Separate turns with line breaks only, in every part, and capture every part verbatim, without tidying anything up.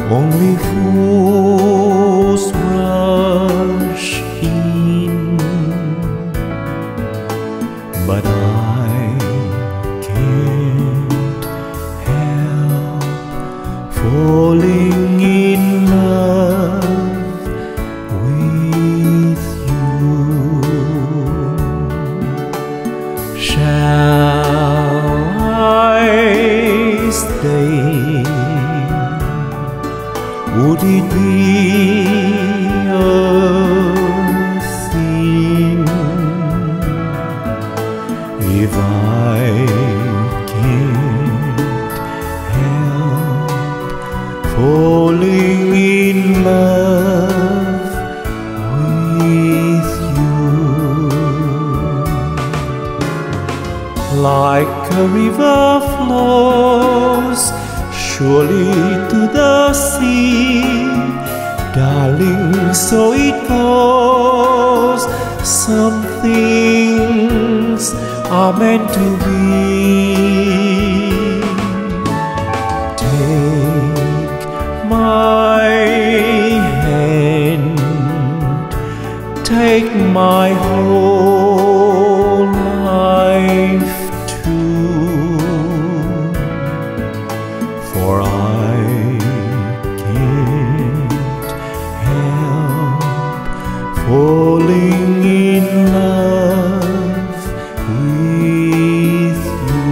Only fools rush in, but I can't help falling in love with you. Shall I stay? Would it be a sin if I can't help falling in love with you? Like a river flows surely to the sea, darling, so it goes. Some things are meant to be. Take my hand, take my whole life too, for I can't help falling in love with you.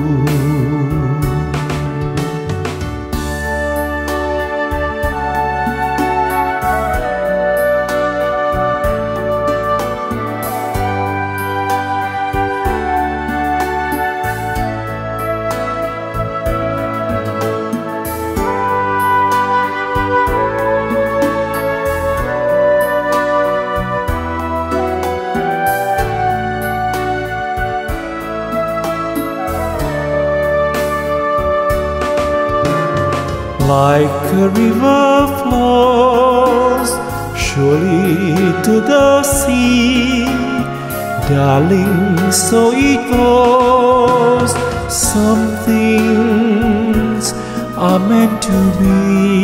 Like a river flows surely to the sea, darling, so it goes. Some things are meant to be.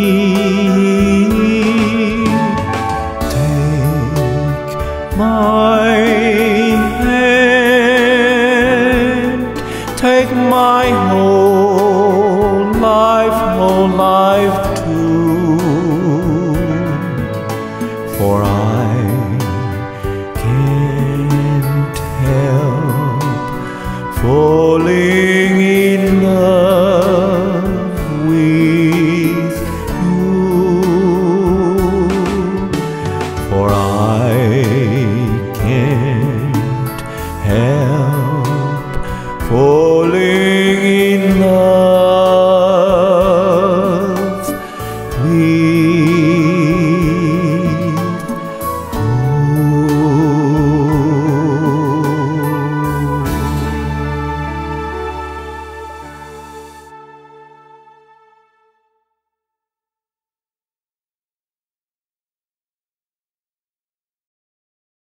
Take my hand, take my whole life, whole life too,